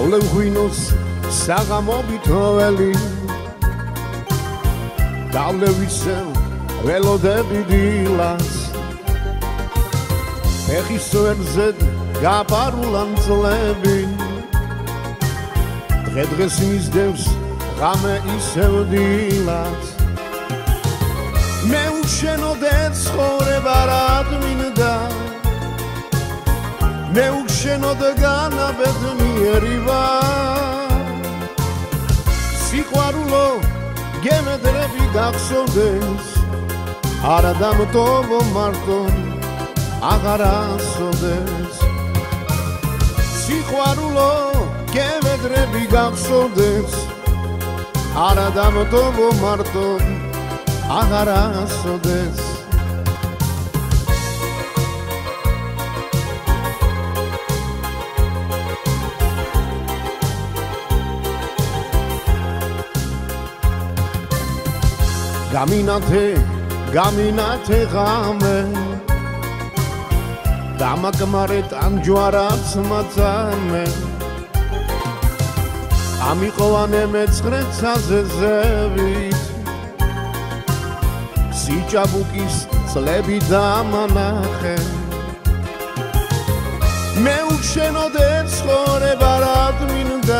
ღვინოს საღამობით ველი დავლევისევ ველოდები დილას ფეხის ვერზედ გაპარულან წლები დღე-დღეს მისდევს ღამე ისევ დილას მე უშენოდე ცხოვრება რად მინდა მე უშენოდე განაბედნიერი ვარ სიყვარულო გემედრები გახსოვდეს არა დამტოვო მარტო აღარ ასოდეს სიყვარულო გემედრები გახსოვდეს არა დამტოვო მარტო აღარ ასოდეს გამინათე ღამე დამაკმარეთ ამჯვარაც მაწამე ამიყვანე მეცხრეცაზე ზევით სიჭაბუკის წლები დამანახე მე უშენოდე ცხოვრება რად მინდა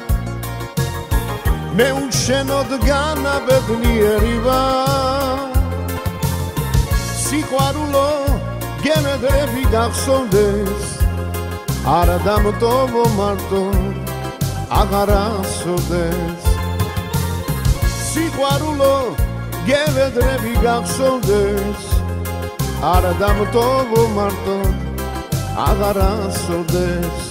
მე უშენოდ განაბედნიერი ვარ სიყვარულო გემედრები გახსოვდეს არა დამტოვო მარტო აღარ ასოდეს სიყვარულო გემედრები გახსოვდეს არა დამტოვო მარტო აღარ ასოდეს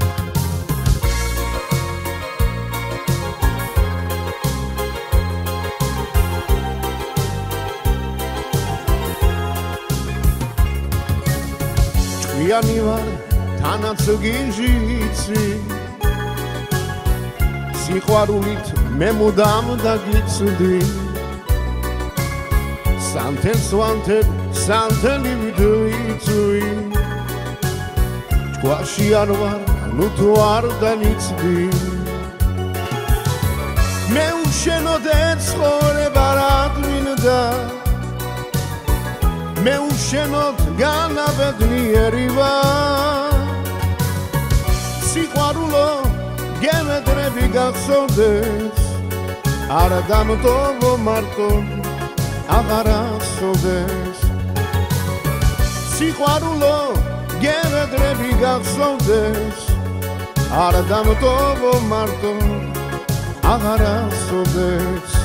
ჭკვიანი ვარ თანაც გიჟიცი სიყვარულით მე მუდამ დაგიცდი სანთელს ვანთებ სანთელი ვიდვიცვი ჭკვაში არ ვარ ნუ თუ არ დანიცდი მე უშენოდე ცხოვრება რად მინდა მე უშენოდ განაბედნიერი ვარ სიყვარულო გემედრები გახსოვდეს არა დამტოვო მარტო აღარ ასოდეს სიყვარულო გემედრები გახსოვდეს არა დამტოვო მარტო აღარ ასოდეს